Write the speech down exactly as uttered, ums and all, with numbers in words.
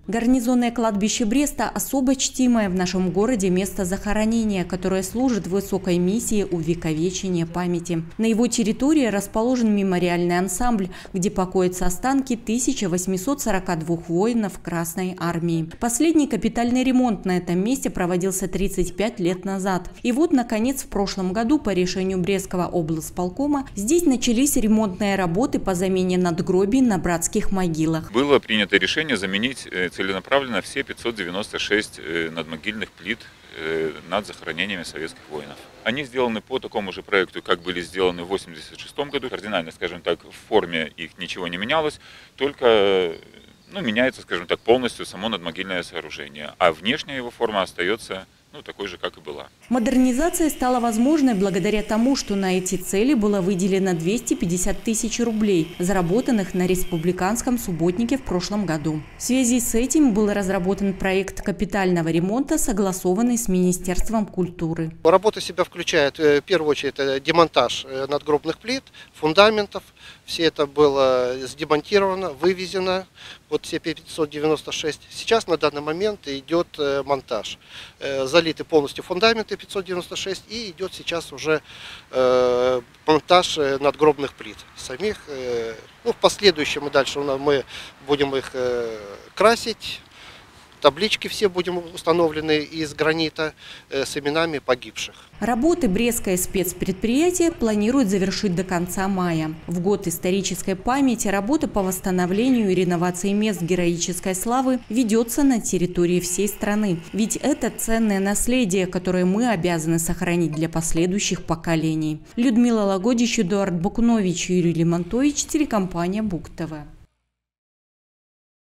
Гарнизонное кладбище Бреста – особо чтимое в нашем городе место захоронения, которое служит высокой миссии увековечения памяти. На его территории расположен мемориальный ансамбль, где покоятся останки тысячи восьмисот сорока двух воинов Красной Армии. Последний капитальный ремонт на этом месте проводился тридцать пять лет назад. И вот, наконец, в прошлом году по решению Брестского облсполкома здесь начались ремонтные работы по замене надгробий на братских могилах. Было принято решение заменить целенаправленно все пятьсот девяносто шесть надмогильных плит над захоронениями советских воинов. Они сделаны по такому же проекту, как были сделаны в восемьдесят шестом году. Кардинально, скажем так, в форме их ничего не менялось, только ну, меняется, скажем так, полностью само надмогильное сооружение, а внешняя его форма остается ну, такой же, как и была. Модернизация стала возможной благодаря тому, что на эти цели было выделено двести пятьдесят тысяч рублей, заработанных на республиканском субботнике в прошлом году. В связи с этим был разработан проект капитального ремонта, согласованный с Министерством культуры. Работа в себя включает, в первую очередь, демонтаж надгробных плит, фундаментов. Все это было сдемонтировано, вывезено, вот все пятьсот девяносто шесть. Сейчас на данный момент идет монтаж. Залиты полностью фундаменты пятьсот девяносто шесть и идет сейчас уже э, монтаж надгробных плит самих. Э, ну, в последующем и дальше мы будем их э, красить. Таблички все будем установлены из гранита э, с именами погибших. Работы Брестское спецпредприятие планирует завершить до конца мая. В год исторической памяти работа по восстановлению и реновации мест героической славы ведется на территории всей страны. Ведь это ценное наследие, которое мы обязаны сохранить для последующих поколений. Людмила Лагодич, Эдуард Бакунович, Юрий Лимонтович, телекомпания Буг ТВ.